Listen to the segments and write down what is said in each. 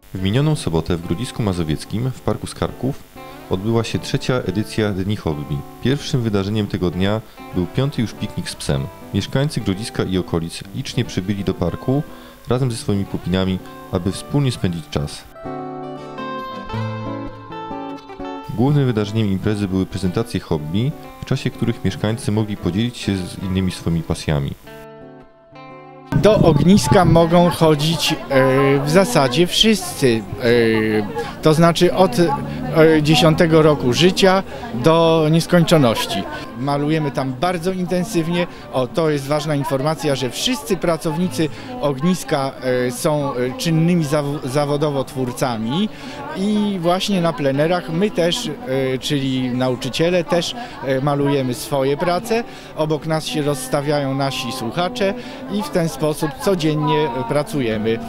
W minioną sobotę w Grodzisku Mazowieckim w Parku Skarków odbyła się trzecia edycja Dni Hobby. Pierwszym wydarzeniem tego dnia był 5. już piknik z psem. Mieszkańcy Grodziska i okolic licznie przybyli do parku razem ze swoimi pupinami, aby wspólnie spędzić czas. Głównym wydarzeniem imprezy były prezentacje hobby, w czasie których mieszkańcy mogli podzielić się z innymi swoimi pasjami. Do ogniska mogą chodzić w zasadzie wszyscy, to znaczy od 10 roku życia do nieskończoności. Malujemy tam bardzo intensywnie. To jest ważna informacja, że wszyscy pracownicy ogniska są czynnymi zawodowo twórcami i właśnie na plenerach my też, czyli nauczyciele, też malujemy swoje prace. Obok nas się rozstawiają nasi słuchacze i w ten sposób codziennie pracujemy.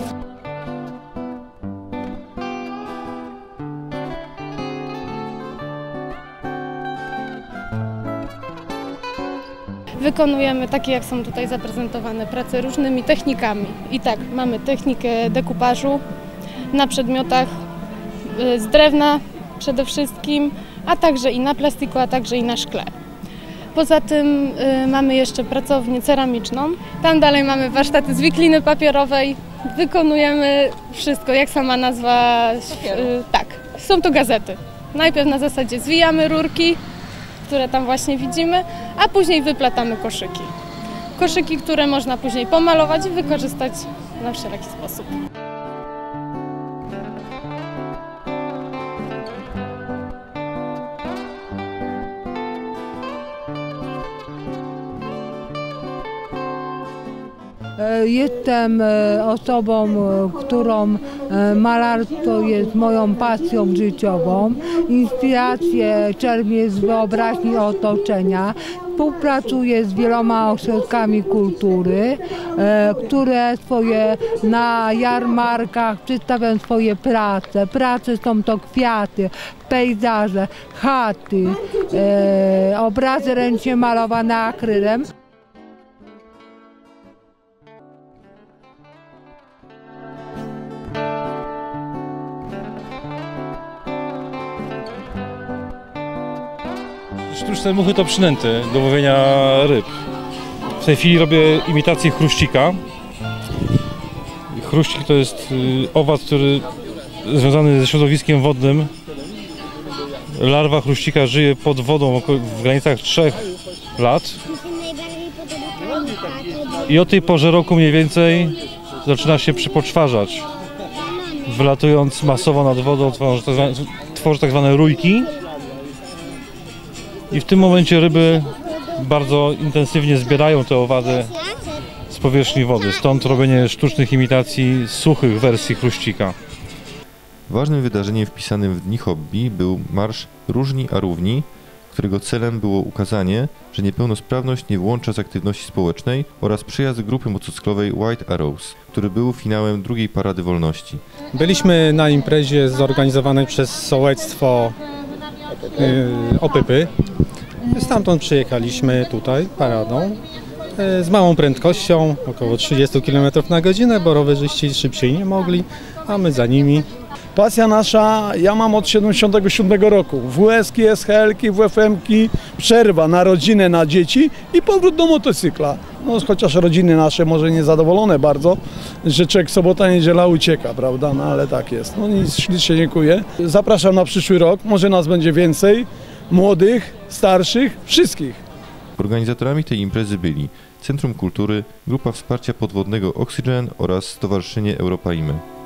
Wykonujemy takie, jak są tutaj zaprezentowane, prace różnymi technikami. I tak, mamy technikę dekupażu na przedmiotach z drewna przede wszystkim, a także i na plastiku, a także i na szkle. Poza tym mamy jeszcze pracownię ceramiczną. Tam dalej mamy warsztaty z wikliny papierowej. Wykonujemy wszystko, jak sama nazwa. Tak, są to gazety. Najpierw na zasadzie zwijamy rurki, które tam właśnie widzimy, a później wyplatamy koszyki. Koszyki, które można później pomalować i wykorzystać na wszelaki sposób. Jestem osobą, którą malarstwo jest moją pasją życiową. Inspirację czerpię z wyobraźni otoczenia. Współpracuję z wieloma ośrodkami kultury, które na jarmarkach przedstawiają swoje prace. Prace są to kwiaty, pejzaże, chaty, obrazy ręcznie malowane akrylem. Sztuczne muchy to przynęty do łowienia ryb. W tej chwili robię imitację chruścika. Chruścik to jest owad, który związany ze środowiskiem wodnym. Larwa chruścika żyje pod wodą w granicach 3 lat. I o tej porze roku mniej więcej zaczyna się przypoczwarzać. Wylatując masowo nad wodą tworzy tak zwane rójki. I w tym momencie ryby bardzo intensywnie zbierają te owady z powierzchni wody. Stąd robienie sztucznych imitacji suchych wersji chruścika. Ważnym wydarzeniem wpisanym w Dni Hobby był marsz Różni a Równi, którego celem było ukazanie, że niepełnosprawność nie włącza z aktywności społecznej, oraz przyjazd grupy motocyklowej White Arrows, który był finałem drugiej Parady Wolności. Byliśmy na imprezie zorganizowanej przez sołectwo Opypy. Stamtąd przyjechaliśmy tutaj paradą z małą prędkością, około 30 km na godzinę, bo rowerzyści szybciej nie mogli, a my za nimi. Pasja nasza, ja mam od 77 roku. WS-ki, SHL-ki, WFM-ki, przerwa na rodzinę, na dzieci i powrót do motocykla. No, chociaż rodziny nasze może niezadowolone bardzo, że człowiek sobota, niedziela ucieka, prawda? No ale tak jest. No nic, ślicznie dziękuję. Zapraszam na przyszły rok, może nas będzie więcej, młodych, starszych, wszystkich. Organizatorami tej imprezy byli Centrum Kultury, Grupa Wsparcia Podwodnego Oxygen oraz Stowarzyszenie Europa IME.